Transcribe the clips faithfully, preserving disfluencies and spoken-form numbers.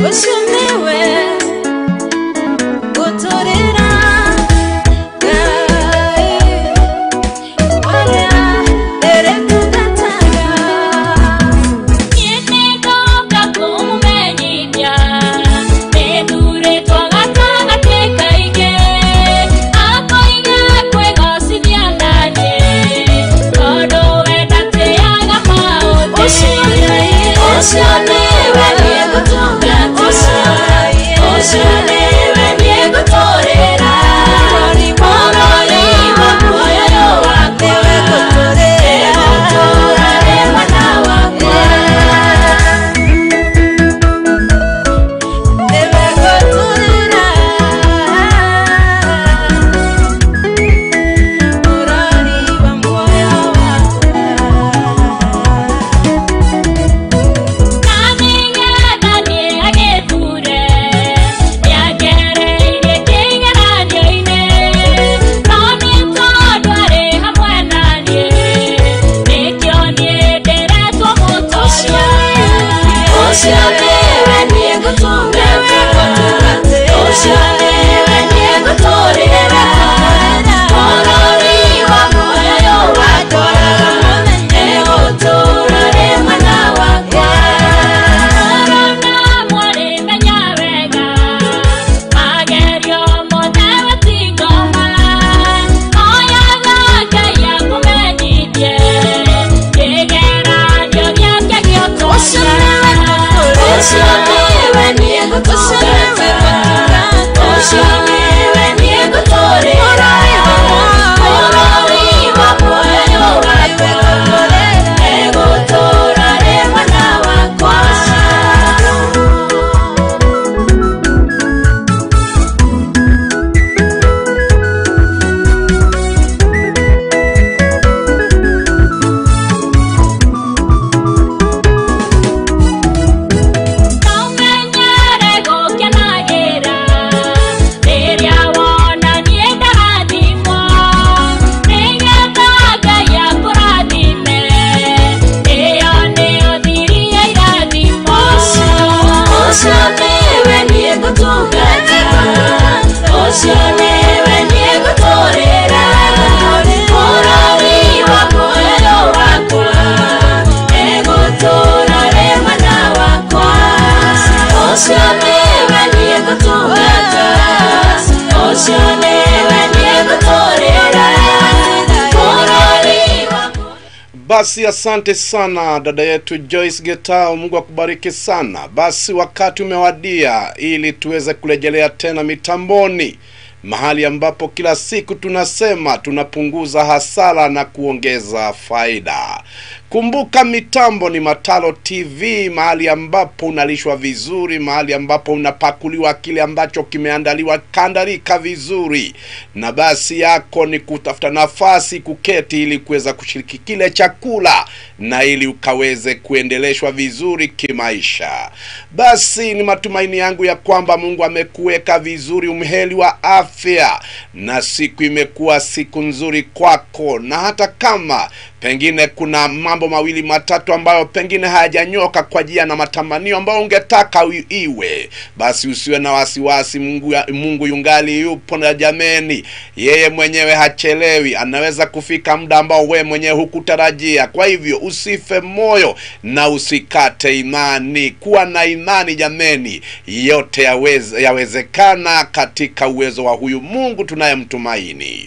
Basi asante sana dada yetu Joyce Getao, Mungu akubariki sana. Basi wakati umewadia ili tuweze kurejelea tena mitamboni, mahali ambapo kila siku tunasema tunapunguza hasara na kuongeza faida. Kumbuka mitambo ni Matalo T V, mahali ambapo unalishwa vizuri, mahali ambapo unapakuliwa kile ambacho kimeandaliwa kandarika vizuri. Na basi yako ni kutafuta nafasi kuketi ili kuweza kushiriki kile chakula na ili ukaweze kuendeleshwa vizuri kimaisha. Basi ni matumaini yangu ya kwamba Mungu amekuweka vizuri, umheli wa afya, na siku imekuwa siku nzuri kwako. Na hata kama pengine kuna mambo mawili matatu ambayo pengine hayajanyoka kwa jia na matamanio ambayo ungetaka iwe, basi usiwe na wasiwasi. Mungu, Mungu yungali yupo, na jameni, yeye mwenyewe hachelewi. Anaweza kufika muda ambao wewe mwenyewe hukutarajia. Kwa hivyo usife moyo na usikate imani. Kuwa na imani jameni, yote yaweze, yawezekana katika uwezo wa huyu Mungu tunayemtumaini.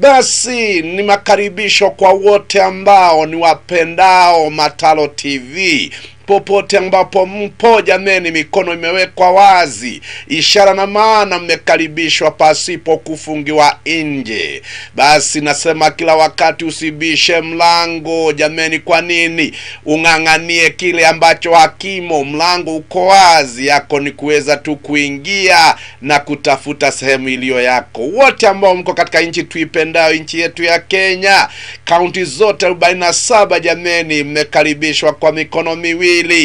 Basi ni makaribisho kwa wote ambao ni wapendao Matalo T V. Popote ambapo mpo jameni, mikono imewekwa wazi, ishara na maana mmekaribishwa pasipo kufungiwa nje. Basi nasema kila wakati usibishe mlango jameni. Kwa nini? Unganganie kile ambacho hakimo. Mlango uko wazi, yako ni kuweza tu kuingia na kutafuta sehemu iliyo yako. Wote ambao mko katika nchi tuipendayo, nchi yetu ya Kenya, kaunti zote arobaini na saba jameni, mmekaribishwa kwa mikono miwili.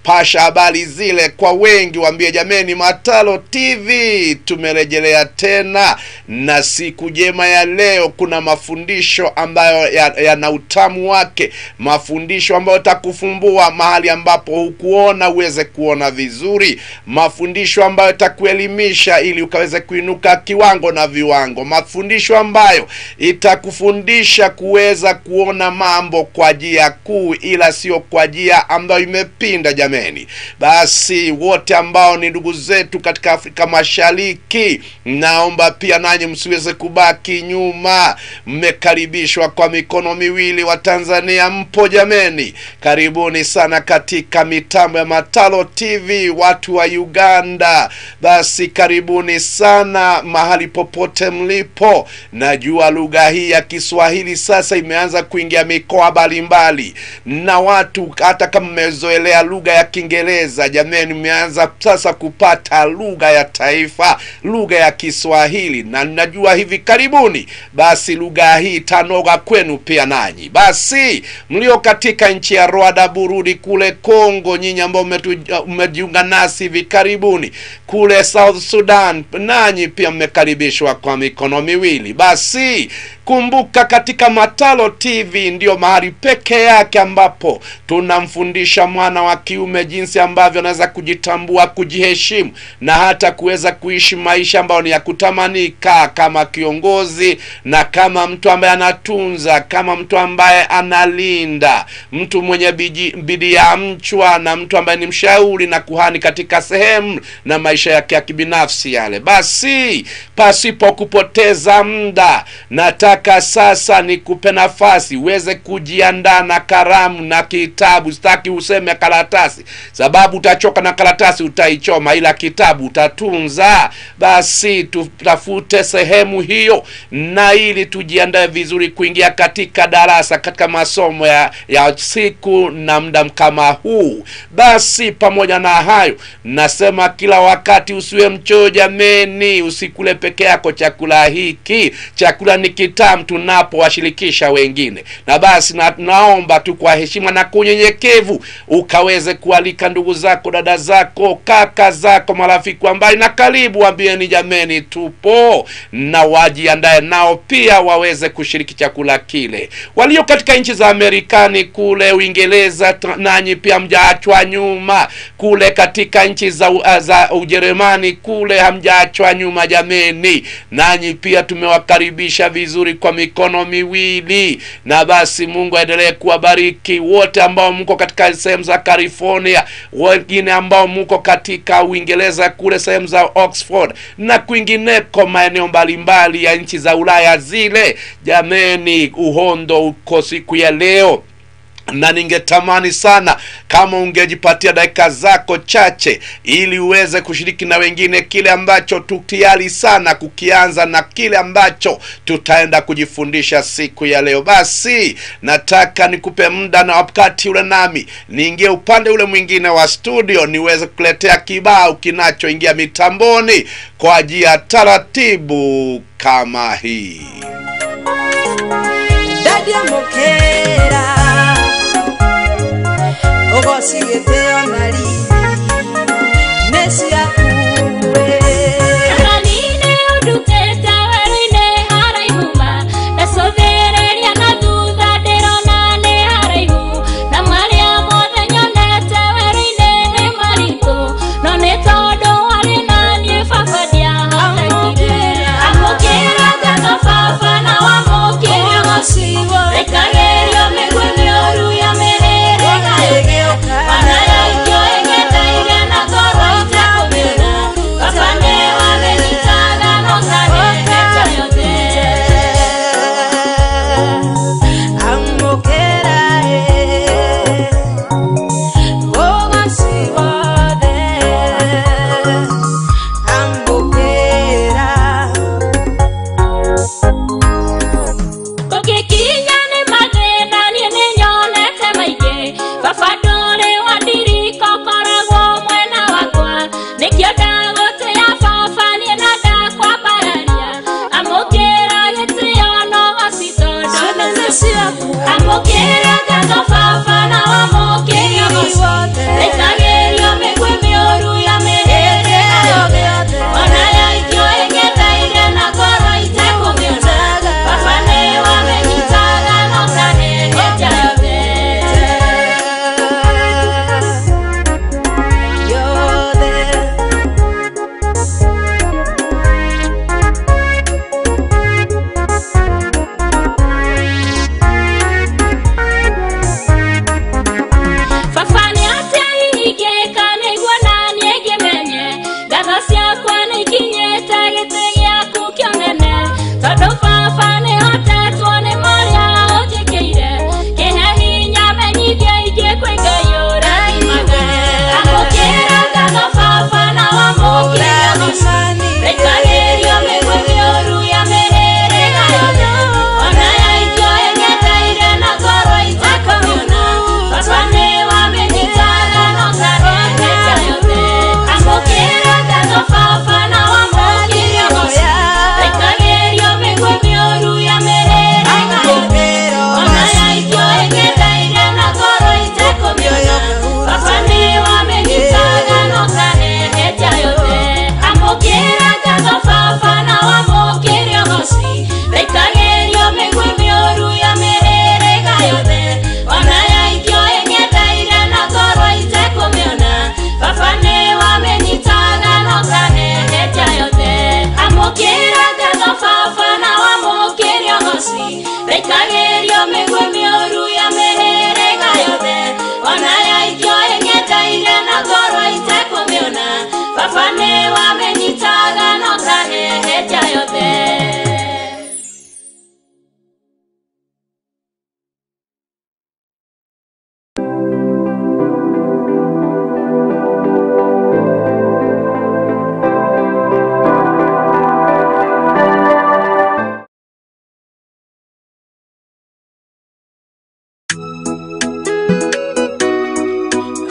pasha habari zile kwa wengi, waambie jameni, Matalo T V tumerejelea tena na siku jema ya leo. Kuna mafundisho ambayo yana ya utamu wake, mafundisho ambayo takufumbua mahali ambapo hukuona uweze kuona vizuri, mafundisho ambayo takuelimisha ili ukaweze kuinuka kiwango na viwango, mafundisho ambayo itakufundisha kuweza kuona mambo kwa njia kuu ila sio kwa njia ambayo imepinda jameni. Basi wote ambao ni ndugu zetu katika Afrika Mashariki, naomba pia nanyi msiweze kubaki nyuma. Mmekaribishwa kwa mikono miwili. Wa Tanzania mpo jameni, karibuni sana katika mitambo ya Matalo T V. Watu wa Uganda, basi karibuni sana mahali popote mlipo. Najua lugha hii ya Kiswahili sasa imeanza kuingia mikoa mbalimbali, na watu hata kama mmezoelea lugha ya Kiingereza jameni, mmeanza sasa kupata lugha ya taifa, lugha ya Kiswahili, na najua hivi karibuni basi lugha hii tanoga kwenu pia nanyi. Basi mlio katika nchi ya Rwanda, Burundi, kule Kongo, nyinyi ambao mmejiunga nasi hivi karibuni, kule South Sudan, nanyi pia mmekaribishwa kwa mikono miwili. Basi kumbuka, katika Matalo T V ndio mahali peke yake ambapo tunamfundisha mwana wa kiume jinsi ambavyo anaweza kujitambua, kujiheshimu na hata kuweza kuishi maisha ambayo ni ya kutamanika kama kiongozi na kama mtu ambaye anatunza, kama mtu ambaye analinda, mtu mwenye bidii ya mchwa, na mtu ambaye ni mshauri na kuhani katika sehemu na maisha yake ya kibinafsi yale. Basi pasipo kupoteza muda, nataka sasa nikupe nafasi uweze kujiandaa na karamu na kitabu. Sitaki useme karatasi, sababu utachoka na karatasi utaichoma, ila kitabu utatunza. Basi tutafute sehemu hiyo, na ili tujiandae vizuri kuingia katika darasa, katika masomo ya, ya siku na muda kama huu. Basi pamoja na hayo, nasema kila wakati usiwe mchoyo jameni, usikule peke yako chakula hiki. Chakula ni kitamu tunapowashirikisha wengine. Na basi na, naomba tu kwa heshima na kunyenyekevu ukaweze kualika ndugu zako, dada zako, kaka zako, marafiki ambao na karibu, waambieni jameni tupo, na wajiandae nao pia waweze kushiriki chakula kile. Walio katika nchi za Amerikani, kule Uingereza, nanyi pia mjaachwa nyuma. Kule katika nchi za, za Ujerumani, kule hamjaachwa nyuma jameni, nanyi pia tumewakaribisha vizuri kwa mikono miwili. Na basi Mungu aendelee kuwabariki wote ambao mko katika sehemu za California, wengine ambao mko katika Uingereza kule sehemu za Oxford na kwingineko maeneo mbalimbali ya nchi za Ulaya zile. Jameni, uhondo uko siku ya leo, na ningetamani sana kama ungejipatia dakika zako chache ili uweze kushiriki na wengine kile ambacho tutiali sana kukianza na kile ambacho tutaenda kujifundisha siku ya leo. Basi nataka nikupe muda na wakati ule nami niingie upande ule mwingine wa studio niweze kuletea kibao kinachoingia mitamboni kwa njia taratibu kama hii. Dadia Mokera Ogo sigete onali Nesia kure Ananine oduketa werine haraihuma Nasovere liana duda deronane haraihu Na maria mode nyonete werine ne marito None todo wale nanye fafadia hatakire Amokera gaga fafa na wamokera Osiwo Ekarerio megwe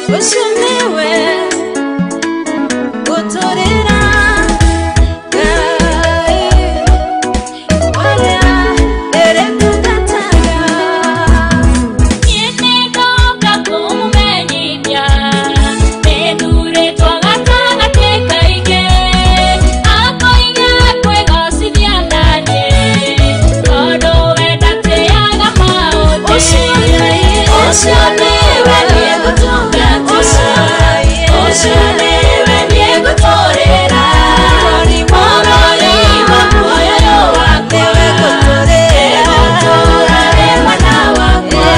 Ushonewe Gutorera Gai Walea Ere Tugatanga Yene doka kumumenyithia Medure twagataga tekaige Akoige kwegocithia ndanie Tondu wenda teaga maũndũ Ũcionewe niĩ gũtungata Ũcionewe niĩ gũtũũrĩra Mũrori wa muoyo wakwa Egũtũũra wĩ mwana wakwa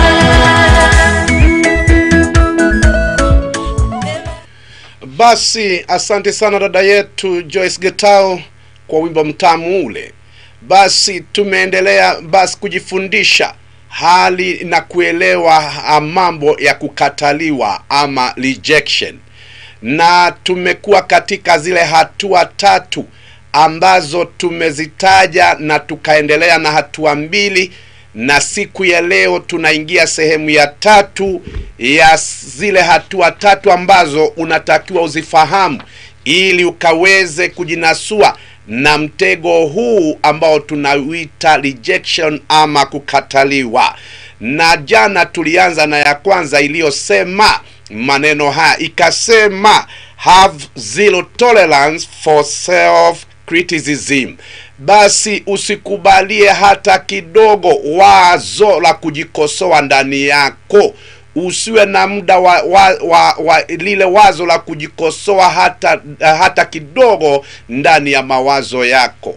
Basi asante sana dada yetu Joyce Getao kwa wimbo mtamu ule. Basi tumeendelea basi kujifundisha hali na kuelewa mambo ya kukataliwa ama rejection. Na tumekuwa katika zile hatua tatu ambazo tumezitaja na tukaendelea na hatua mbili, na siku ya leo tunaingia sehemu ya tatu ya zile hatua tatu ambazo unatakiwa uzifahamu ili ukaweze kujinasua na mtego huu ambao tunauita rejection ama kukataliwa. Na jana tulianza na ya kwanza iliyosema maneno haya, ikasema have zero tolerance for self criticism. Basi usikubalie hata kidogo wazo la kujikosoa ndani yako. Usiwe na muda wa, wa, wa, wa lile wazo la kujikosoa hata hata kidogo ndani ya mawazo yako.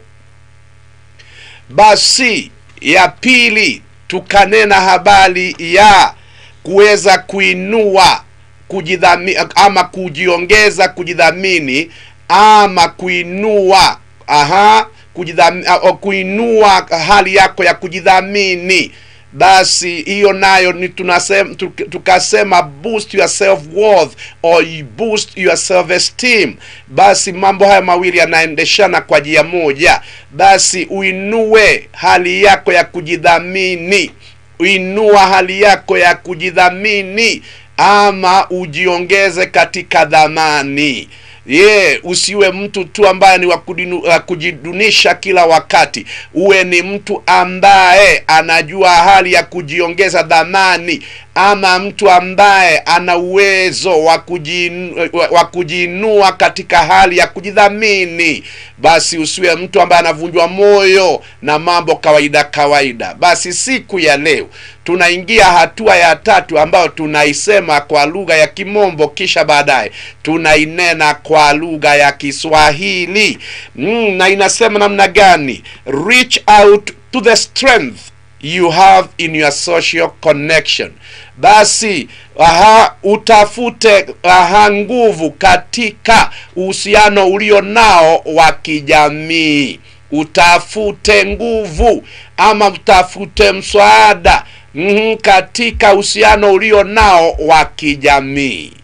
Basi ya pili tukanena habari ya kuweza kuinua kujidhamini ama kujiongeza kujidhamini ama kuinua aha kujidhamini kuinua hali yako ya kujidhamini. Basi hiyo nayo ni tunasema tukasema boost your self worth or you boost your self esteem. Basi mambo haya mawili yanaendeshana kwa njia moja. Basi uinue hali yako ya kujidhamini, uinua hali yako ya kujidhamini ama ujiongeze katika dhamani. Ye, yeah, usiwe mtu tu ambaye ni wa kujidunisha kila wakati. Uwe ni mtu ambaye anajua hali ya kujiongeza dhamani, ama mtu ambaye ana uwezo wa kujinu, wa kujiinua katika hali ya kujidhamini. Basi usiwe mtu ambaye anavunjwa moyo na mambo kawaida kawaida. Basi siku ya leo tunaingia hatua ya tatu ambayo tunaisema kwa lugha ya Kimombo, kisha baadaye tunainena kwa lugha ya Kiswahili. Mm, na inasema namna gani? Reach out to the strength you have in your social connection. Basi aha utafute aha nguvu katika uhusiano ulio nao wa kijamii. Utafute nguvu ama utafute msaada mm, katika uhusiano ulio nao wa kijamii.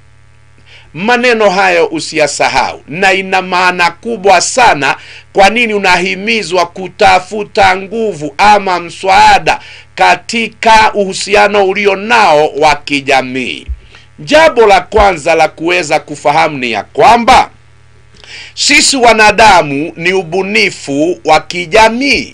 Maneno hayo usiyasahau, na ina maana kubwa sana. Kwa nini unahimizwa kutafuta nguvu ama msaada katika uhusiano ulio nao wa kijamii? Jambo la kwanza la kuweza kufahamu ni ya kwamba sisi wanadamu ni ubunifu wa kijamii.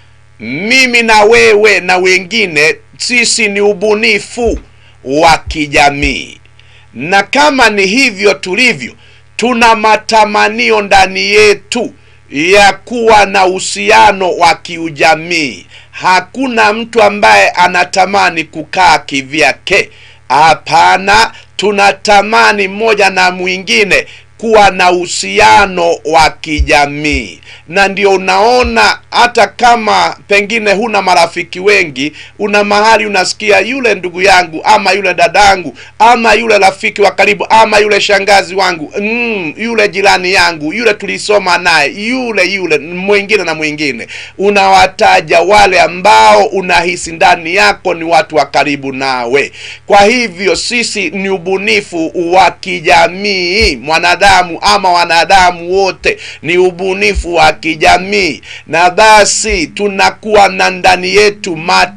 Mimi na wewe na wengine, sisi ni ubunifu wa kijamii. Na kama ni hivyo tulivyo, tuna matamanio ndani yetu ya kuwa na uhusiano wa kiujamii. Hakuna mtu ambaye anatamani kukaa kivyake. Hapana, tunatamani mmoja na mwingine kuwa na uhusiano wa kijamii. Na ndio unaona hata kama pengine huna marafiki wengi, una mahali unasikia yule ndugu yangu ama yule dadangu ama yule rafiki wa karibu ama yule shangazi wangu, mm, yule jirani yangu, yule tulisoma naye, yule yule mwingine na mwingine. Unawataja wale ambao unahisi ndani yako ni watu wa karibu nawe. Kwa hivyo sisi ni ubunifu wa kijamii. Mwanadamu binadamu ama wanadamu wote ni ubunifu wa kijamii, na basi tunakuwa na ndani yetu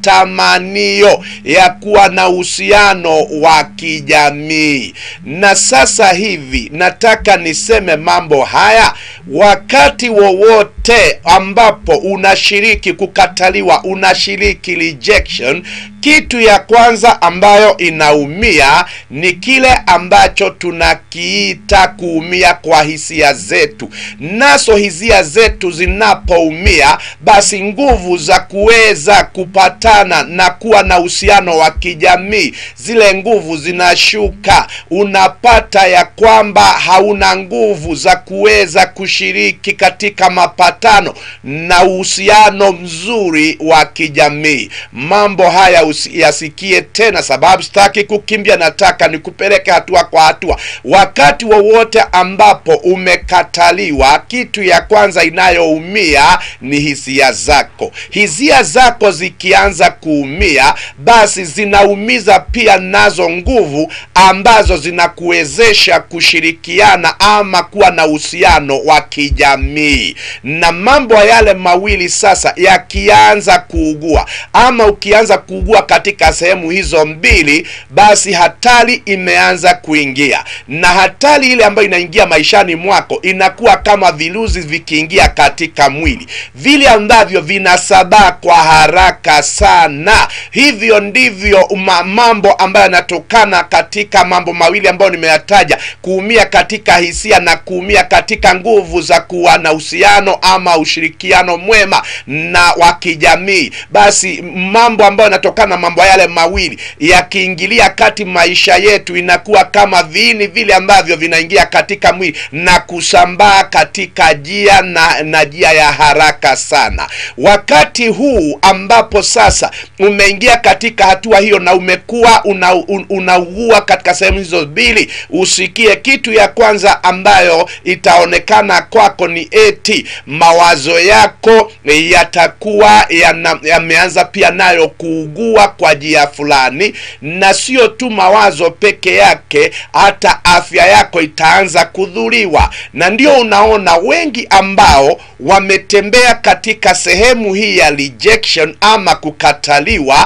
matamanio ya kuwa na uhusiano wa kijamii. Na sasa hivi nataka niseme mambo haya. Wakati wowote ambapo unashiriki kukataliwa, unashiriki rejection, kitu ya kwanza ambayo inaumia ni kile ambacho tunakiita kuumia kwa hisia zetu. Naso hisia zetu zinapoumia, basi nguvu za kuweza kupatana na kuwa na uhusiano wa kijamii, zile nguvu zinashuka. Unapata ya kwamba hauna nguvu za kuweza kushiriki katika mapatano na uhusiano mzuri wa kijamii. Mambo haya yasikie tena, sababu sitaki kukimbia, nataka nikupeleke hatua kwa hatua. Wakati wowote ambapo umekataliwa, kitu ya kwanza inayoumia ni hisia zako. Hisia zako zikianza kuumia, basi zinaumiza pia nazo nguvu ambazo zinakuwezesha kushirikiana ama kuwa na uhusiano wa kijamii. Na mambo yale mawili sasa yakianza kuugua, ama ukianza kuugua katika sehemu hizo mbili, basi hatari imeanza kuingia. Na hatari ile ambayo inaingia maishani mwako inakuwa kama virusi vikiingia katika mwili, vile ambavyo vinasabaa kwa haraka sana. Hivyo ndivyo mambo ambayo yanatokana katika mambo mawili ambayo nimeyataja: kuumia katika hisia na kuumia katika nguvu za kuwa na uhusiano ama ushirikiano mwema na wa kijamii. Basi mambo ambayo yanatokana mambo yale mawili yakiingilia kati maisha yetu, inakuwa kama viini vile ambavyo vinaingia katika mwili na kusambaa katika njia na, na njia ya haraka sana. Wakati huu ambapo sasa umeingia katika hatua hiyo na umekuwa unaugua una, una katika sehemu hizo mbili, usikie kitu ya kwanza ambayo itaonekana kwako ni eti mawazo yako yatakuwa yameanza ya pia nayo kuugua kwa njia fulani. Na sio tu mawazo peke yake, hata afya yako itaanza kudhuriwa. Na ndio unaona wengi ambao wametembea katika sehemu hii ya rejection ama kukataliwa,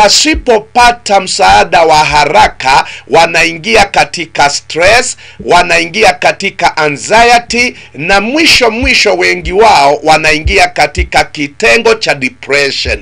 wasipopata msaada wa haraka wanaingia katika stress, wanaingia katika anxiety, na mwisho mwisho wengi wao wanaingia katika kitengo cha depression.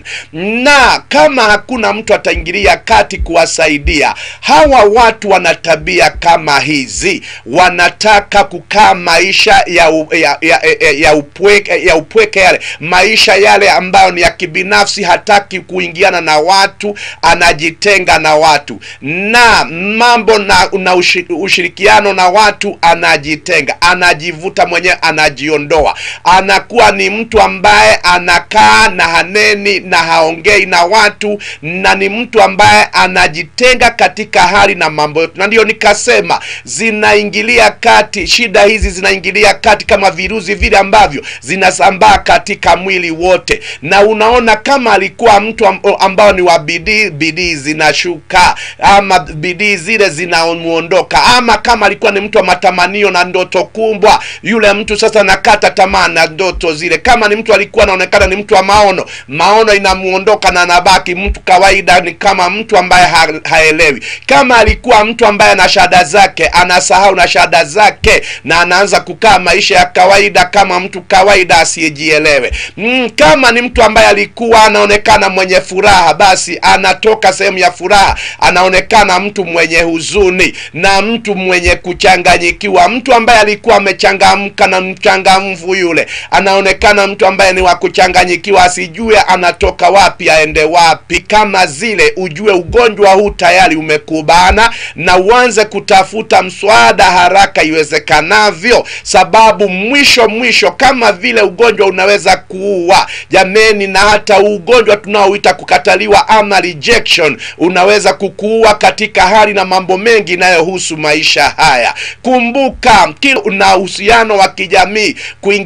Na kama hakuna mtu ataingilia kati kuwasaidia, hawa watu wana tabia kama hizi. Wanataka kukaa maisha ya u, ya, ya, ya, ya upweke ya upweke yale maisha yale ambayo ni ya kibinafsi. Hataki kuingiana na watu, anajitenga na watu, na mambo na, na ushirikiano na watu anajitenga, anajivuta mwenyewe, anajiondoa. Anakuwa ni mtu ambaye anakaa na haneni na haongei na watu, na ni mtu ambaye anajitenga katika hali na mambo yote. Na ndio nikasema zinaingilia kati, shida hizi zinaingilia kati kama virusi vile ambavyo zinasambaa katika mwili wote. Na unaona kama alikuwa mtu ambao ni wa bidii, bidii zinashuka, ama bidii zile zinamuondoka. Ama kama alikuwa ni mtu wa matamanio na ndoto kubwa, yule mtu sasa nakata tamaa na ndoto zile. Kama ni mtu alikuwa anaonekana ni mtu wa maono, maono inamuondoka na anabaki mtu kawaida, ni kama mtu ambaye ha haelewi. Kama alikuwa mtu ambaye ana shahada zake, anasahau na shahada zake na anaanza kukaa maisha ya kawaida kama mtu kawaida asiyejielewe. Mm, kama ni mtu ambaye alikuwa anaonekana mwenye furaha, basi anatoka sehemu ya furaha anaonekana mtu mwenye huzuni na mtu mwenye kuchanganyikiwa. Mtu ambaye alikuwa amechangamka na mchangamfu, yule anaonekana mtu ambaye ni wa kuchanganyikiwa, asijue anatoka wapi aende wapi. Kama zile, ujue ugonjwa huu tayari umekubana na uanze kutafuta mswada haraka iwezekanavyo, sababu mwisho mwisho kama vile ugonjwa unaweza kuua jameni, na hata ugonjwa tunaoita kukataliwa ama rejection unaweza kukuua katika hali na mambo mengi inayohusu maisha haya. Kumbuka, kila una uhusiano wa kijamii, kuingiliana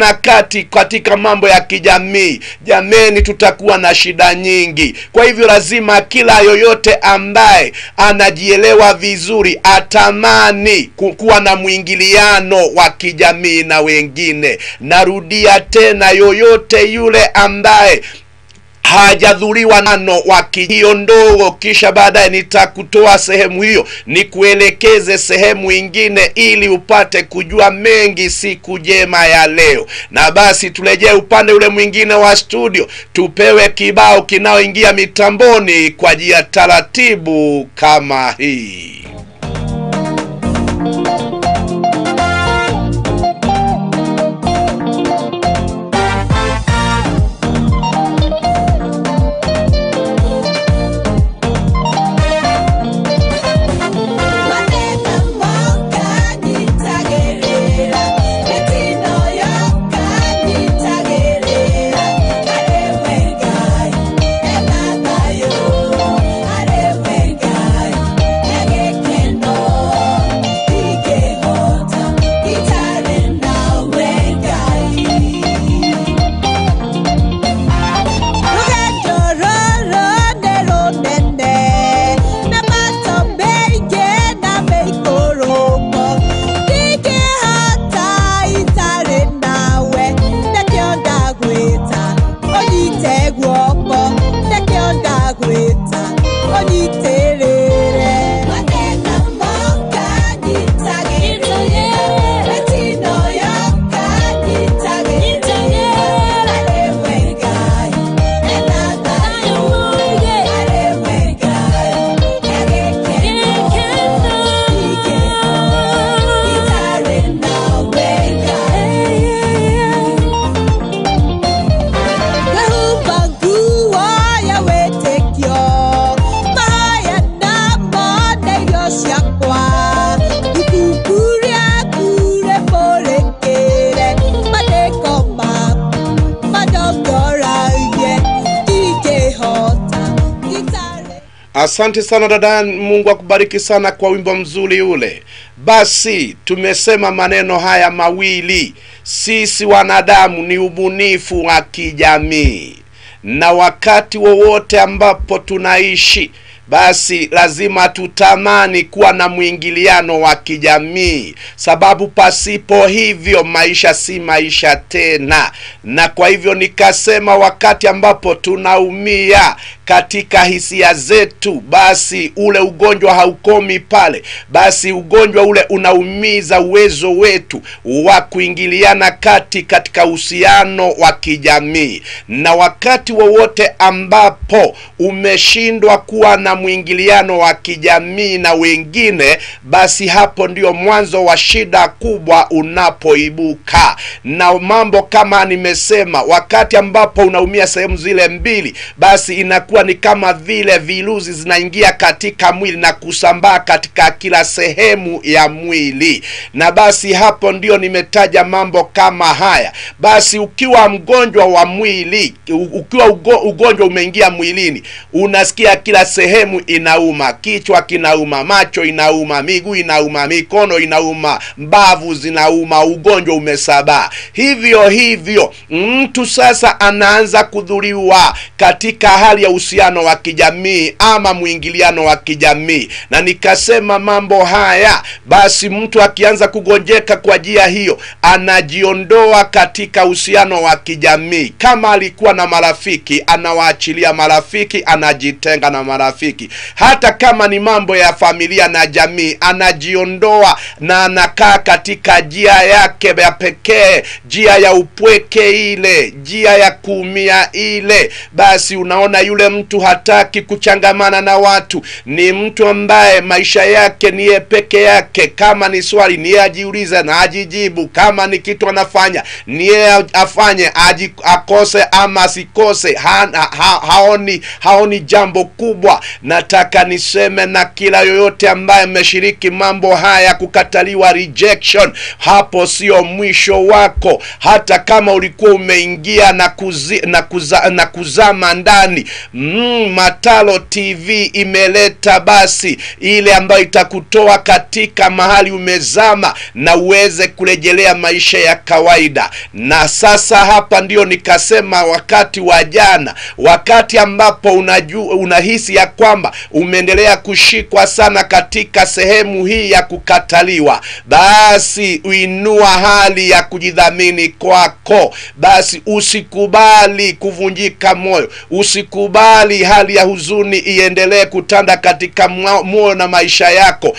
kuingiliana kati katika mambo ya kijamii, jameni, tutakuwa na shida nyingi. Kwa hivyo lazima kila yoyote ambaye anajielewa vizuri atamani kuwa na mwingiliano wa kijamii na wengine. Narudia tena, yoyote yule ambaye hajadhuriwa nano wakijio ndogo, kisha baadaye nitakutoa sehemu hiyo nikuelekeze sehemu ingine ili upate kujua mengi siku jema ya leo. Na basi turejee upande ule mwingine wa studio, tupewe kibao kinaoingia mitamboni kwa njia taratibu kama hii. Asante sana dada, Mungu akubariki sana kwa wimbo mzuri ule. Basi tumesema maneno haya mawili, sisi wanadamu ni ubunifu wa kijamii, na wakati wowote ambapo tunaishi basi lazima tutamani kuwa na mwingiliano wa kijamii, sababu pasipo hivyo maisha si maisha tena. Na kwa hivyo nikasema wakati ambapo tunaumia katika hisia zetu, basi ule ugonjwa haukomi pale, basi ugonjwa ule unaumiza uwezo wetu wa kuingiliana kati katika uhusiano wa kijamii. Na wakati wowote ambapo umeshindwa kuwa na mwingiliano wa kijamii na wengine, basi hapo ndio mwanzo wa shida kubwa unapoibuka. Na mambo kama nimesema, wakati ambapo unaumia sehemu zile mbili, basi inakuwa ni kama vile virusi zinaingia katika mwili na kusambaa katika kila sehemu ya mwili. Na basi hapo ndio nimetaja mambo kama haya. Basi ukiwa mgonjwa wa mwili, ukiwa ugonjwa umeingia mwilini, unasikia kila sehemu inauma, kichwa kinauma, macho inauma, miguu inauma, mikono inauma, mbavu zinauma, ugonjwa umesabaa. Hivyo hivyo mtu sasa anaanza kudhuriwa katika hali ya uhusiano wa kijamii ama mwingiliano wa kijamii. Na nikasema mambo haya, basi mtu akianza kugonjeka kwa njia hiyo, anajiondoa katika uhusiano wa kijamii. Kama alikuwa na marafiki, anawaachilia marafiki, anajitenga na marafiki. Hata kama ni mambo ya familia na jamii, anajiondoa na anakaa katika njia yake ya pekee, njia ya upweke ile, njia ya kuumia ile. Basi unaona yule mtu hataki kuchangamana na watu, ni mtu ambaye maisha yake ni yeye peke yake. Kama ni swali ni yeye ajiulize na ajijibu, kama ni kitu anafanya ni yeye afanye, akose ama asikose, ha, ha, haoni haoni jambo kubwa. nataka niseme na kila yoyote ambaye ameshiriki mambo haya kukataliwa, rejection, hapo sio mwisho wako. Hata kama ulikuwa umeingia na kuzi, na, kuza, na kuzama ndani, mm, Matalo T V imeleta basi ile ambayo itakutoa katika mahali umezama na uweze kurejelea maisha ya kawaida. Na sasa hapa ndio nikasema wakati wa jana, wakati ambapo unajua unahisi ya kwamba umeendelea kushikwa sana katika sehemu hii ya kukataliwa, basi uinua hali ya kujidhamini kwako. Basi usikubali kuvunjika moyo, usikubali hali ya huzuni iendelee kutanda katika moyo na maisha yako.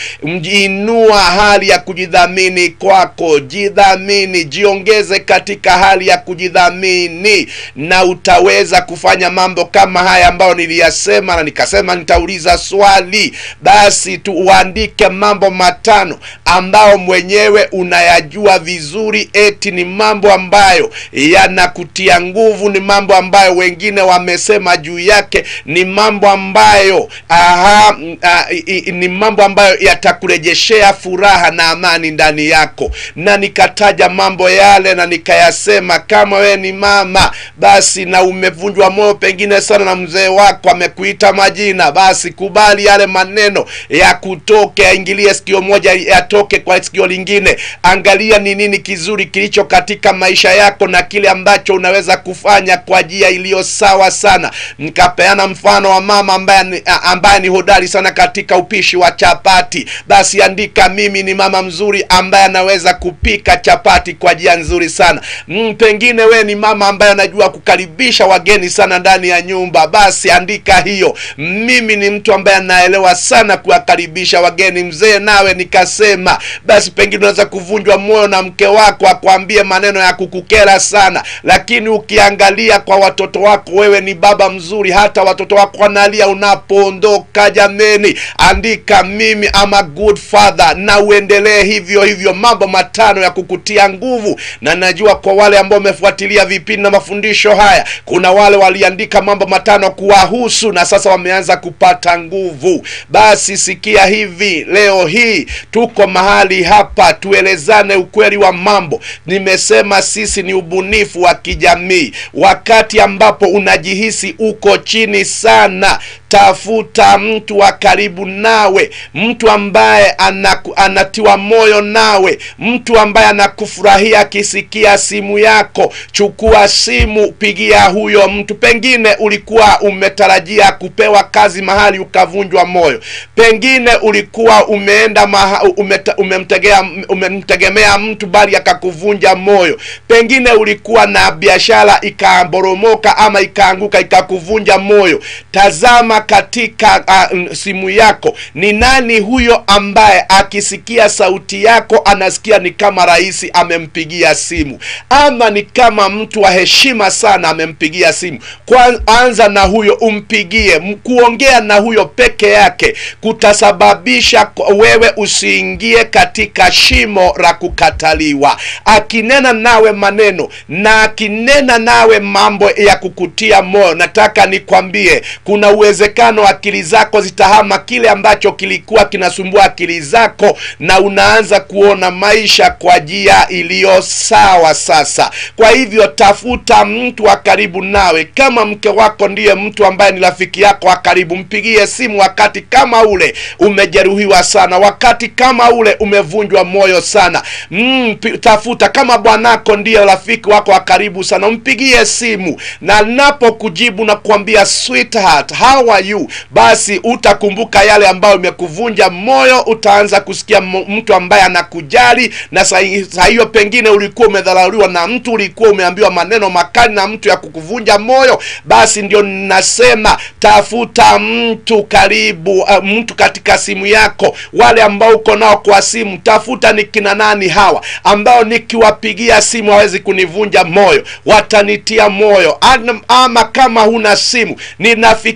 Inua hali ya kujidhamini kwako, jidhamini, jiongeze katika hali ya kujidhamini, na utaweza kufanya mambo kama haya ambayo niliyasema, na nikasema nitauliza swali. Basi tuandike mambo matano ambao mwenyewe unayajua vizuri eti ni mambo ambayo yanakutia nguvu, ni mambo ambayo wengine wamesema juu yake, ni mambo ambayo aha, aha, ni mambo ambayo yatakurejeshea furaha na amani ndani yako. Na nikataja mambo yale na nikayasema, kama we ni mama basi na umevunjwa moyo pengine sana na mzee wako amekuita majina, basi kubali yale maneno ya kutoke, yaingilie sikio moja yatoke kwa sikio lingine. Angalia ni nini kizuri kilicho katika maisha yako na kile ambacho unaweza kufanya kwa njia iliyo sawa sana. Nikapeana mfano wa mama ambaye ambaye ni hodari sana katika upishi wa chapati. Basi andika, mimi ni mama mzuri ambaye anaweza kupika chapati kwa njia nzuri sana. Mm, pengine we ni mama ambaye anajua kukaribisha wageni sana ndani ya nyumba. Basi andika hiyo, mimi ni mtu ambaye anaelewa sana kuwakaribisha wageni. Mzee nawe nikasema, basi pengine unaweza kuvunjwa moyo na mke wako akwambie maneno ya kukukera sana, lakini ukiangalia kwa watoto wako, wewe ni baba mzuri, hata watoto wako wanalia unapoondoka. Jameni, andika, mimi am a good father, na uendelee hivyo hivyo. Mambo matano ya kukutia nguvu, na najua kwa wale ambao wamefuatilia vipindi na mafundisho haya, kuna wale waliandika mambo matano kuwahusu na sasa wameanza kupata nguvu. Basi sikia hivi, leo hii tuko mahali hapa tuelezane ukweli wa mambo. Nimesema sisi ni ubunifu wa kijamii. Wakati ambapo unajihisi uko chini sana, tafuta mtu wa karibu nawe, mtu ambaye anaku, anatiwa moyo nawe, mtu ambaye anakufurahia kisikia simu yako. Chukua simu, pigia huyo mtu. Pengine ulikuwa umetarajia kupewa kazi mahali ukavunjwa moyo, pengine ulikuwa umeenda maha, umeta, umemtegea umemtegemea mtu bali akakuvunja moyo, pengine ulikuwa na biashara ikamboromoka ama ikaanguka ikakuvunja moyo. Tazama katika uh, simu yako, ni nani huyo ambaye akisikia sauti yako anasikia ni kama rais amempigia simu, ama ni kama mtu wa heshima sana amempigia simu. Kwanza na huyo umpigie. Kuongea na huyo peke yake kutasababisha wewe usiingie katika shimo la kukataliwa. Akinena nawe maneno na akinena nawe mambo ya kukutia moyo, nataka nikwambie kuna uwezekano akili zako zitahama kile ambacho kilikuwa kinasumbua akili zako, na unaanza kuona maisha kwa njia iliyo sawa sasa. Kwa hivyo tafuta mtu wa karibu nawe. Kama mke wako ndiye mtu ambaye ni rafiki yako wa karibu, mpigie simu wakati kama ule umejeruhiwa sana, wakati kama ule umevunjwa moyo sana. Mm, tafuta kama bwanako ndiye rafiki wako wa karibu sana, mpigie simu, na napo kujibu na kuambia sweetheart how are you, basi utakumbuka yale ambayo umekuvunja moyo. Utaanza kusikia mtu ambaye anakujali, na saa hiyo pengine ulikuwa umedharauliwa na mtu, ulikuwa umeambiwa maneno makali na mtu ya kukuvunja moyo. Basi ndio nasema tafuta mtu karibu, uh, mtu katika simu yako. Wale ambao uko nao kwa simu, tafuta ni kina nani hawa ambao nikiwapigia simu hawezi kunivunja moyo, watanitia moyo. Ama kama huna simu, ni rafiki nani,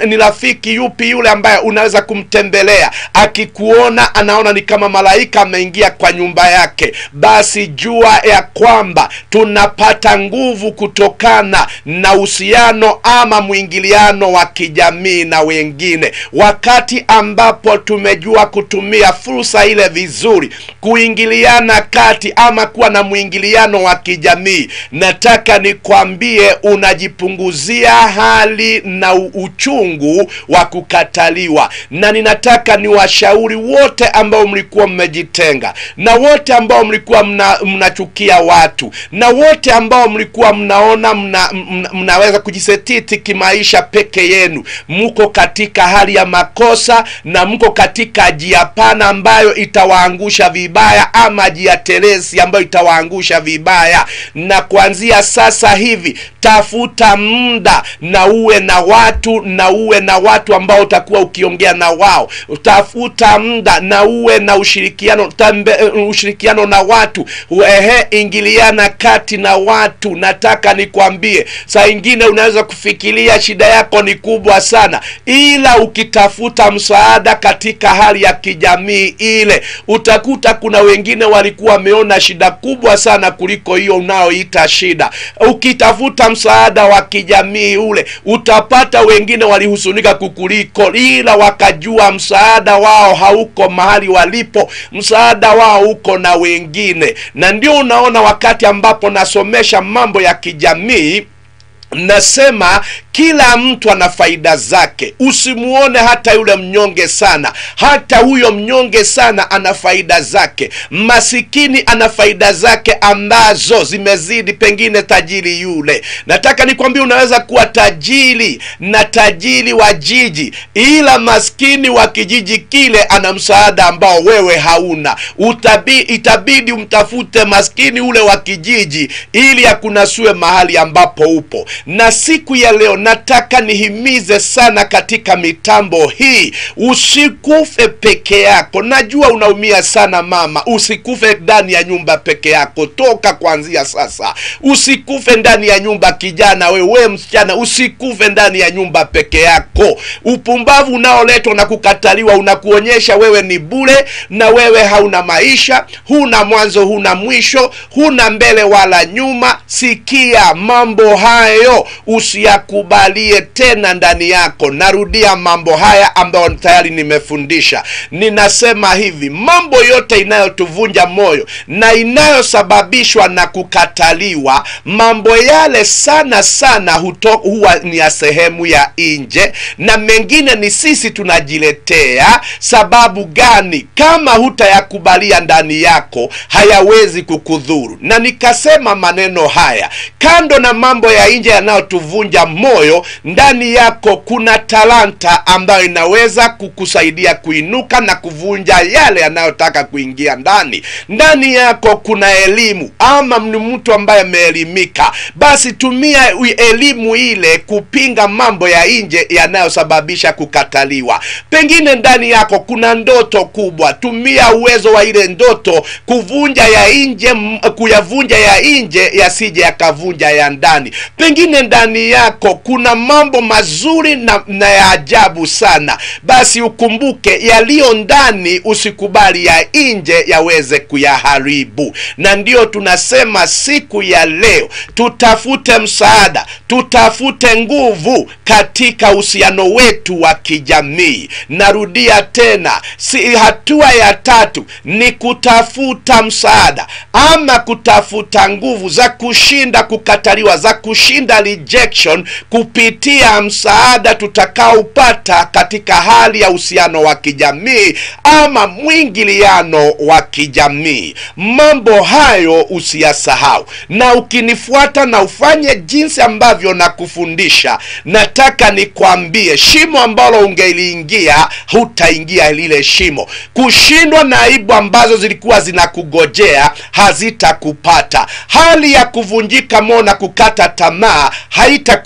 ni rafiki yupi yule ambaye unaweza kumtembelea, akikuona anaona ni kama malaika ameingia kwa nyumba yake? Basi jua ya kwamba tunapata nguvu kutokana na uhusiano ama mwingiliano wa kijamii na wengine. Wakati ambapo tumejua kutumia fursa ile vizuri, kuingiliana kati ama kuwa na mwingiliano wa kijamii, nataka nikwambie unajipunguzia hali na uchungu wa kukataliwa. Na ninataka niwashauri wote ambao mlikuwa mmejitenga, na wote ambao mlikuwa mna, mnachukia watu, na wote ambao mlikuwa mnaona mna, mna, mnaweza kujisetiti kimaisha peke yenu, mko katika hali ya makosa na mko katika njia pana ambayo itawaangusha vibaya, ama njia telesi ambayo itawaangusha vibaya. Na kuanzia sasa hivi tafuta muda na uwe na watu na uwe na watu ambao utakuwa ukiongea na wao. Tafuta muda na uwe na ushirikiano tambe, ushirikiano na watu. Ehe, ingiliana kati na watu. Nataka nikwambie, saa ingine unaweza kufikiria shida yako ni kubwa sana, ila ukitafuta msaada katika hali ya kijamii ile, utakuta kuna wengine walikuwa wameona shida kubwa sana kuliko hiyo unaoita shida. Ukitafuta msaada wa kijamii ule, utapata wengine walihusunika kukuliko, ila wakajua msaada wao hauko mahali walipo, msaada wao uko na wengine. Na ndio unaona wakati ambapo nasomesha mambo ya kijamii, nasema kila mtu ana faida zake. Usimuone hata yule mnyonge sana, hata huyo mnyonge sana ana faida zake. Masikini ana faida zake ambazo zimezidi pengine tajiri yule. Nataka nikwambie, unaweza kuwa tajiri na tajiri wa jiji, ila maskini wa kijiji kile ana msaada ambao wewe hauna. Utabi, itabidi umtafute maskini ule wa kijiji ili akunasue mahali ambapo upo. Na siku ya leo nataka nihimize sana katika mitambo hii, usikufe peke yako. Najua unaumia sana mama, usikufe ndani ya nyumba peke yako. Toka kuanzia sasa, usikufe ndani ya nyumba. Kijana wewe, msichana, usikufe ndani ya nyumba peke yako. Upumbavu unaoletwa na kukataliwa unakuonyesha wewe ni bure, na wewe hauna maisha, huna mwanzo, huna mwisho, huna mbele wala nyuma. Sikia, mambo hayo usiyakubalie tena ndani yako. Narudia mambo haya ambayo tayari nimefundisha. Ninasema hivi, mambo yote inayotuvunja moyo na inayosababishwa na kukataliwa, mambo yale sana sana huto, huwa ni ya sehemu ya nje, na mengine ni sisi tunajiletea. Sababu gani? Kama hutayakubalia ndani yako, hayawezi kukudhuru. Na nikasema maneno haya, kando na mambo ya nje yanayotuvunja moyo, ndani yako kuna talanta ambayo inaweza kukusaidia kuinuka na kuvunja yale yanayotaka kuingia ndani. Ndani yako kuna elimu, ama ni mtu ambaye ameelimika, basi tumia elimu ile kupinga mambo ya nje yanayosababisha kukataliwa. Pengine ndani yako kuna ndoto kubwa, tumia uwezo wa ile ndoto kuvunja ya nje, kuyavunja ya nje yasije yakavunja ya ndani. Pengine ndani yako kuna mambo mazuri na, na ya ajabu sana, basi ukumbuke yaliyo ndani, usikubali ya nje yaweze kuyaharibu. Na ndio tunasema siku ya leo, tutafute msaada, tutafute nguvu katika uhusiano wetu wa kijamii. Narudia tena, si hatua ya tatu ni kutafuta msaada ama kutafuta nguvu za kushinda kukataliwa, za kushinda rejection, kupitia msaada tutakaopata katika hali ya uhusiano wa kijamii ama mwingiliano wa kijamii. Mambo hayo usiyasahau, na ukinifuata na ufanye jinsi ambavyo nakufundisha, nataka nikwambie, shimo ambalo ungeliingia hutaingia lile shimo. Kushindwa na aibu ambazo zilikuwa zinakugojea hazitakupata. Hali ya kuvunjika moyo na kukata tamaa haitakuwa sehemu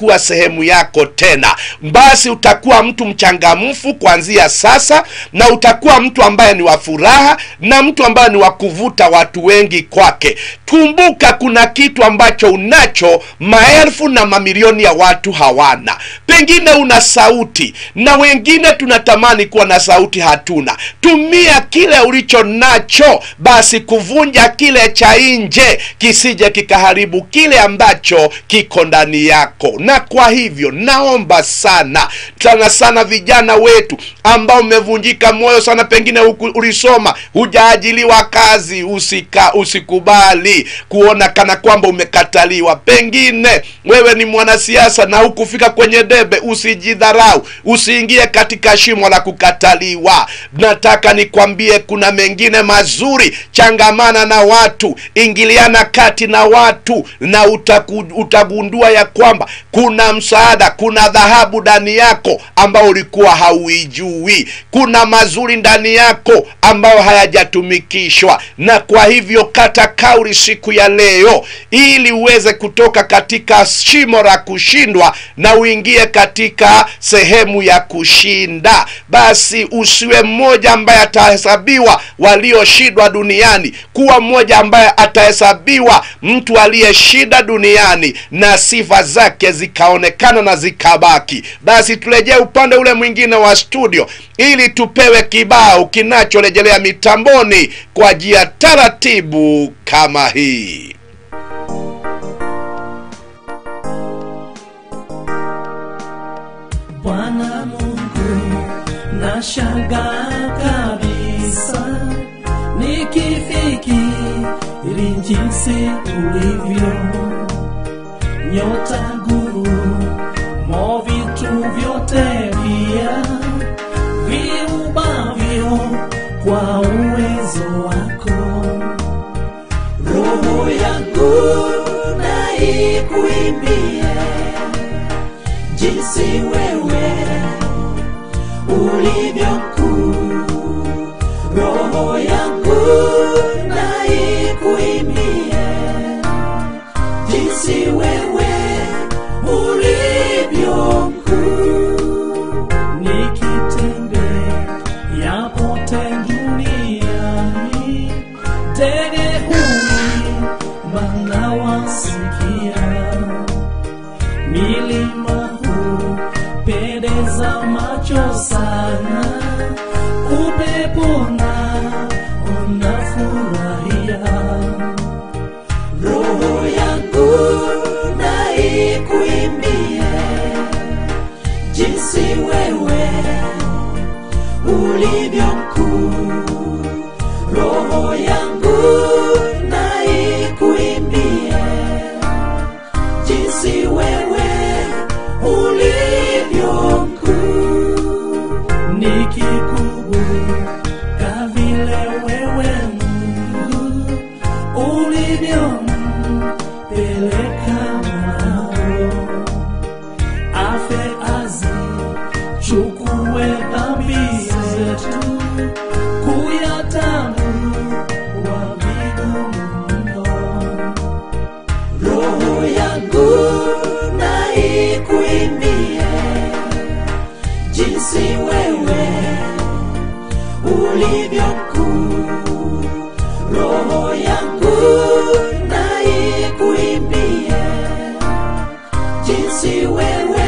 sehemu yako tena. Basi utakuwa mtu mchangamfu kuanzia sasa, na utakuwa mtu ambaye ni wa furaha na mtu ambaye ni wa kuvuta watu wengi kwake. Kumbuka kuna kitu ambacho unacho maelfu na mamilioni ya watu hawana. Pengine una sauti na wengine tunatamani kuwa na sauti hatuna. Tumia kile ulicho nacho basi kuvunja kile cha nje, kisije kikaharibu kile ambacho kiko ndani yako. Na kwa hivyo naomba sana sana sana vijana wetu ambao umevunjika moyo sana, pengine ulisoma hujaajiliwa kazi, usika usikubali kuona kana kwamba umekataliwa. Pengine wewe ni mwanasiasa na hukufika kwenye debe, usijidharau, usiingie katika shimo la kukataliwa. Nataka nikwambie kuna mengine mazuri. Changamana na watu, ingiliana kati na watu, na utaku, utagundua ya kwamba kuna msaada, kuna dhahabu ndani yako ambao ulikuwa hauijui. Kuna mazuri ndani yako ambao hayajatumikishwa. Na kwa hivyo kata kauli siku ya leo ili uweze kutoka katika shimo la kushindwa na uingie katika sehemu ya kushinda. Basi usiwe mmoja ambaye atahesabiwa walioshindwa duniani, kuwa mmoja ambaye atahesabiwa mtu aliyeshinda duniani na sifa zake zikaonekana na zikabaki. Basi turejee upande ule mwingine wa studio ili tupewe kibao kinachorejelea mitamboni kwa njia taratibu kama hii. Bwana Mungu, nashangaa kabisa nikifikiri jinsi ulivyo, nyota, ngurumo, vitu vyote pia viubavyo kwa uwezo wako. Roho yangu na ikuimbie jinsi wewe ulivyo kuu. Roho yangu na ikuimbie jinsi wewe ulivyo mkuu. Nikitembea pote duniani, ndege huimba na wasikia, milima hupendeza macho sana, upepo nao unafurahia. Roho yangu na ikuimbie jinsi wewe ulivyo mkuu. Roho yangu na ikuimbie jinsi wewe ulivyo mkuu. Nikikumbuka vile wewe Mungu ulivyompeleka mwanao afe azichukue dhambi zetu, kuyatambua vigumu mno. Roho yangu na ikuimbie jinsi wewe ulivyo mkuu. Roho yangu na ikuimbie jinsi wewe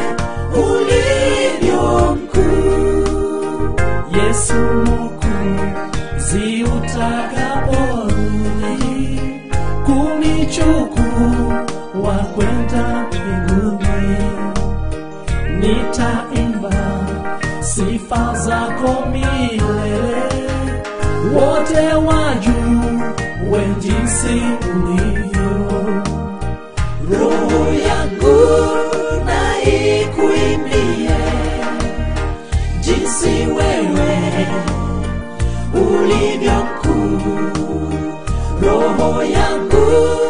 ulivyo mkuu. Yesu Mwokozi, utakaporudi kunichukua kwenda mbinguni, nitaimba sifa zako milele, wote wajue jinsi ulivyo. Roho yangu na ikuimbie jinsi wewe ulivyo mkuu. Roho yangu.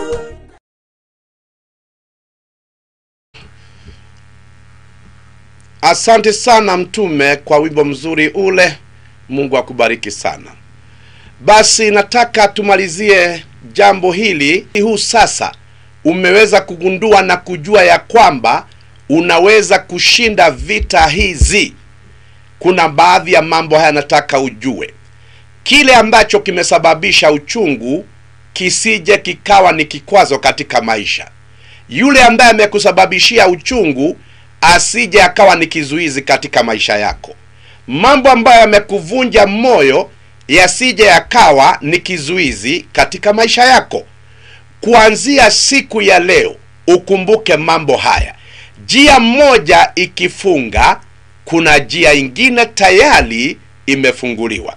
Asante sana mtume kwa wimbo mzuri ule. Mungu akubariki sana. Basi nataka tumalizie jambo hili. Huu sasa umeweza kugundua na kujua ya kwamba unaweza kushinda vita hizi, kuna baadhi ya mambo haya nataka ujue. Kile ambacho kimesababisha uchungu kisije kikawa ni kikwazo katika maisha. Yule ambaye amekusababishia uchungu asije akawa ni kizuizi katika maisha yako. Mambo ambayo yamekuvunja moyo yasije yakawa ni kizuizi katika maisha yako. Kuanzia siku ya leo ukumbuke mambo haya. Njia moja ikifunga, kuna njia ingine tayari imefunguliwa.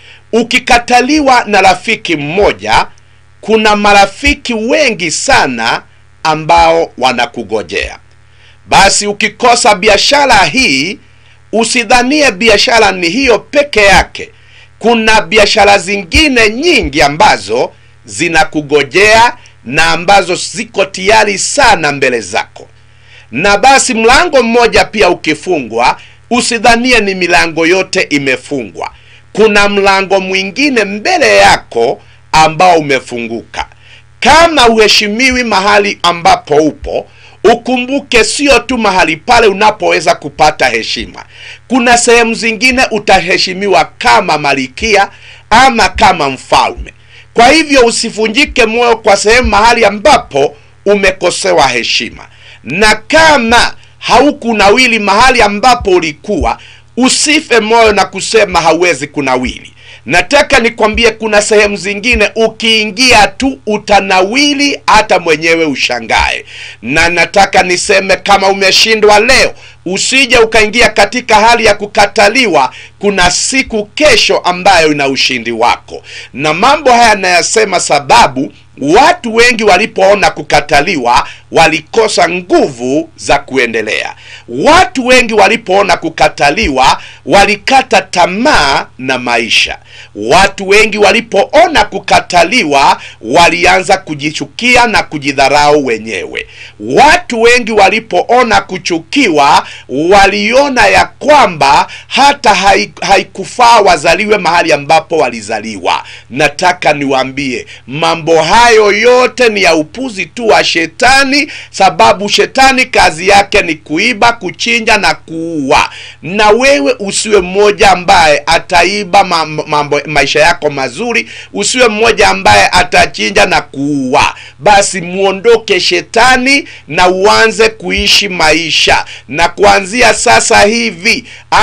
Ukikataliwa na rafiki mmoja, kuna marafiki wengi sana ambao wanakugojea. Basi ukikosa biashara hii, usidhanie biashara ni hiyo peke yake. Kuna biashara zingine nyingi ambazo zinakugojea na ambazo ziko tayari sana mbele zako. Na basi mlango mmoja pia ukifungwa, usidhanie ni milango yote imefungwa. Kuna mlango mwingine mbele yako ambao umefunguka. Kama uheshimiwi mahali ambapo upo, ukumbuke sio tu mahali pale unapoweza kupata heshima. Kuna sehemu zingine utaheshimiwa kama malikia ama kama mfalme. Kwa hivyo usivunjike moyo kwa sehemu mahali ambapo umekosewa heshima. Na kama haukunawili mahali ambapo ulikuwa, usife moyo na kusema hauwezi kunawili. Nataka nikwambie kuna sehemu zingine ukiingia tu utanawili hata mwenyewe ushangae. Na nataka niseme kama umeshindwa leo, usije ukaingia katika hali ya kukataliwa. Kuna siku kesho ambayo ina ushindi wako. Na mambo haya nayasema sababu watu wengi walipoona kukataliwa walikosa nguvu za kuendelea. Watu wengi walipoona kukataliwa walikata tamaa na maisha. Watu wengi walipoona kukataliwa walianza kujichukia na kujidharau wenyewe. Watu wengi walipoona kuchukiwa waliona ya kwamba hata haikufaa wazaliwe mahali ambapo walizaliwa. Nataka niwaambie mambo hayo yote ni ya upuzi tu wa shetani, sababu shetani kazi yake ni kuiba, kuchinja na kuua. Na wewe usiwe mmoja ambaye ataiba mambo maisha yako mazuri, usiwe mmoja ambaye atachinja na kuua. Basi muondoke shetani na uanze kuishi maisha. Na kuanzia sasa hivi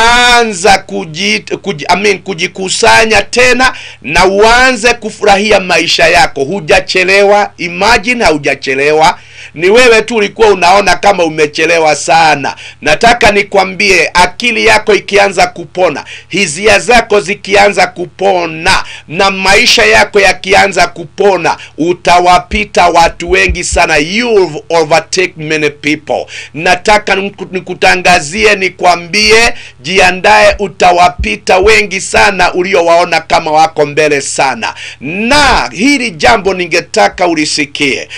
anza kuji, kuji, I mean, kujikusanya tena na uanze kufurahia maisha yako. Hujachelewa, imagine hujachelewa. Ni wewe tu ulikuwa unaona kama umechelewa sana. Nataka nikwambie akili yako ikianza kupona, hisia zako zikianza kupona, na maisha yako yakianza kupona, utawapita watu wengi sana. You'll overtake many people. Nataka nikutangazie nikwambie, jiandae, utawapita wengi sana uliowaona kama wako mbele sana. Na hili jambo ningetaka ulisikie.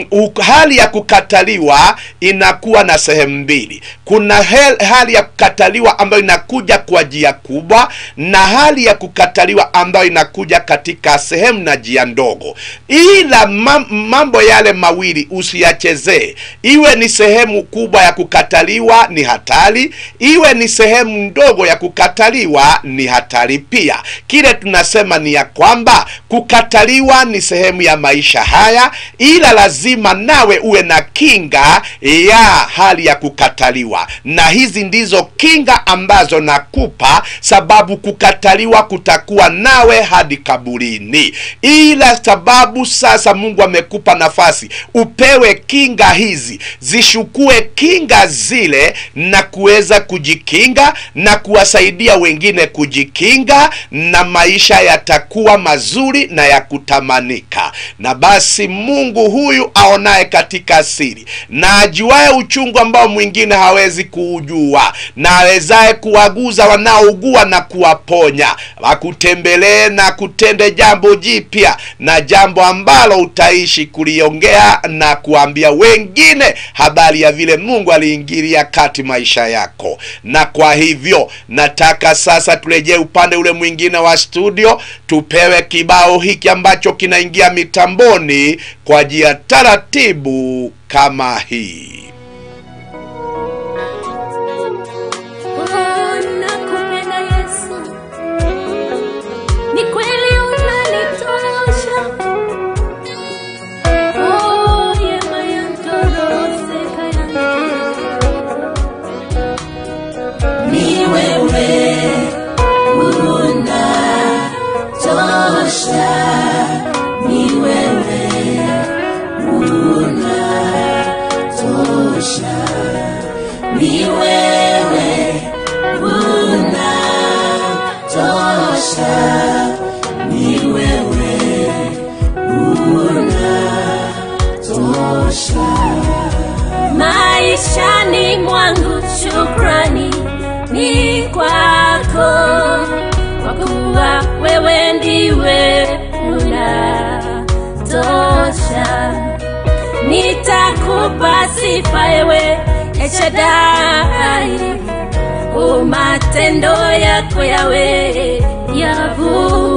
Hali ya kukataliwa inakuwa na sehemu mbili. Kuna hali ya kukataliwa ambayo inakuja kwa njia kubwa, na hali ya kukataliwa ambayo inakuja katika sehemu na njia ndogo. Ila mambo yale mawili usiyachezee. Iwe ni sehemu kubwa ya kukataliwa ni hatari, iwe ni sehemu ndogo ya kukataliwa ni hatari pia. Kile tunasema ni ya kwamba kukataliwa ni sehemu ya maisha haya, ila lazima nawe uwe na kinga ya hali ya kukataliwa. Na hizi ndizo kinga ambazo nakupa, sababu kukataliwa kutakuwa nawe hadi kaburini. Ila sababu sasa Mungu amekupa nafasi upewe kinga hizi, zishukue kinga zile na kuweza kujikinga na kuwasaidia wengine kujikinga, na maisha yatakuwa mazuri na ya kutamanika. Na basi Mungu huyu aonaye katika siri na ajuaye uchungu ambao mwingine hawezi kuujua, na awezaye kuwaguza wanaougua na kuwaponya, akutembelee na kutende jambo jipya, na jambo ambalo utaishi kuliongea na kuambia wengine habari ya vile Mungu aliingilia kati maisha yako. Na kwa hivyo nataka sasa turejee upande ule mwingine wa studio, tupewe kibao hiki ambacho kinaingia mitamboni kwa njia taratibu kama hii. ni wewe unatosha, ni wewe unatosha, ni wewe unatosha. Maishani mwangu shukrani ni kwako, kwa kuwa wewe ndiwe unatosha. Nitakupa sifa ewe El Shaddai, o matendo yako yawe yavu